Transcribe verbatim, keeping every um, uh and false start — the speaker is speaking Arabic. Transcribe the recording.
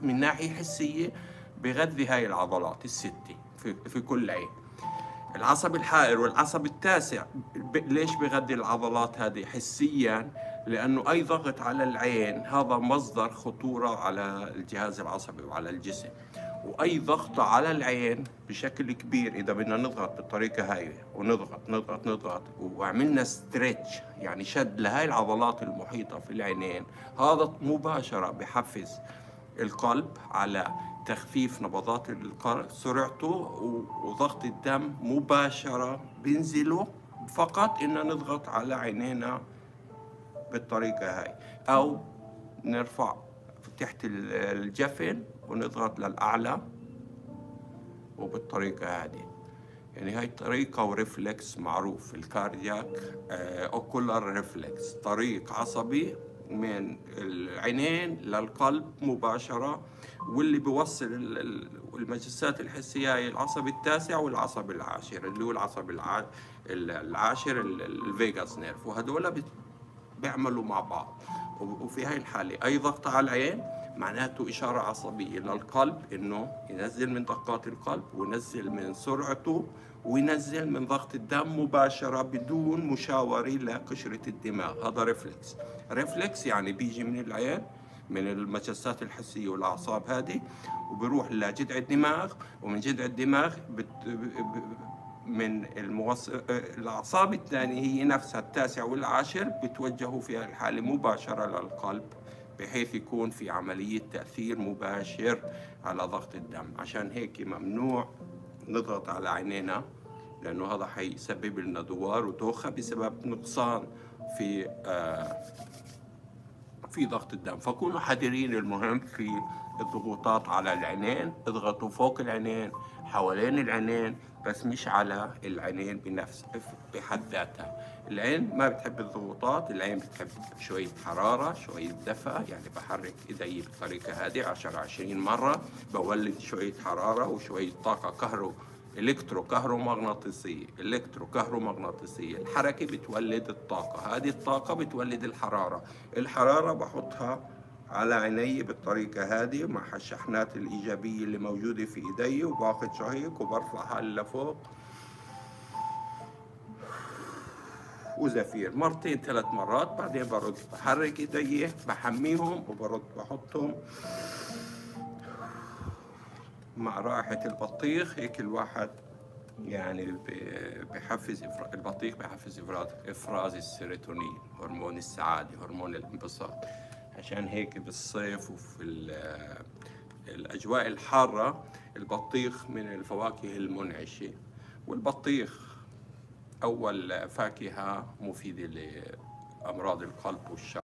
من ناحية حسية بغذي هاي العضلات الستة في, في كل عين. العصب الحائر والعصب التاسع ليش بغذي العضلات هذه حسيا؟ لأنه أي ضغط على العين هذا مصدر خطورة على الجهاز العصبي وعلى الجسم، وأي ضغط على العين بشكل كبير إذا بدنا نضغط بالطريقة هاي ونضغط نضغط نضغط وعملنا ستريتش يعني شد لهاي العضلات المحيطة في العينين، هذا مباشرة بحفز القلب على تخفيف نبضات القلب سرعته وضغط الدم مباشرة بينزلوا فقط إن نضغط على عينينا بالطريقة هاي، أو نرفع تحت الجفن ونضغط للأعلى وبالطريقة هذه. يعني هاي طريقة وريفلكس معروف في الكاردياك اوكولار ريفلكس، طريق عصبي من العينين للقلب مباشرة، واللي بيوصل المجسات الحسية هي العصب التاسع والعصب العاشر اللي هو العصب العاشر الفيغاس نيرف، وهدول بيعملوا مع بعض. وفي هاي الحالة أي ضغط على العين معناته إشارة عصبية للقلب إنه ينزل من دقات القلب وينزل من سرعته وينزل من ضغط الدم مباشرة بدون مشاورة لقشرة الدماغ. هذا ريفلكس. ريفلكس يعني بيجي من العين من المجسات الحسية والأعصاب هذه وبيروح لجذع الدماغ، ومن جذع الدماغ بت... من الموص... الأعصاب الثانية هي نفسها التاسع والعاشر بتوجهوا في الحالة مباشرة للقلب، بحيث يكون في عملية تأثير مباشر على ضغط الدم. عشان هيك ممنوع نضغط على عينينا، لأنه هذا حيسبب لنا دوار ودوخة بسبب نقصان في آه في ضغط الدم. فكونوا حذرين المهم في الضغوطات على العينين، اضغطوا فوق العينين حوالين العينين، بس مش على العينين بنفس بحد ذاتها. العين ما بتحب الضغوطات، العين بتحب شوية حرارة شوية دفء، يعني بحرك ايدي بالطريقة هذه عشرة عشرين مرة بولد شوية حرارة وشوية طاقة كهرو الكترو كهرومغناطيسية الكترو كهرومغناطيسية. الحركة بتولد الطاقة، هذه الطاقة بتولد الحرارة، الحرارة بحطها على عيني بالطريقة هذه مع الشحنات الإيجابية اللي موجودة في إيدي، وباخد شهيق وبرفعها لفوق وزفير مرتين ثلاث مرات، بعدين برد بحرك إيدي بحميهم وبرد بحطهم مع رائحة البطيخ. هيك الواحد يعني بحفز البطيخ بحفز إفراز السيروتونين، هرمون السعادة، هرمون الانبساط. عشان هيك بالصيف وفي الأجواء الحارة البطيخ من الفواكه المنعشة، والبطيخ أول فاكهة مفيدة لأمراض القلب والشعر.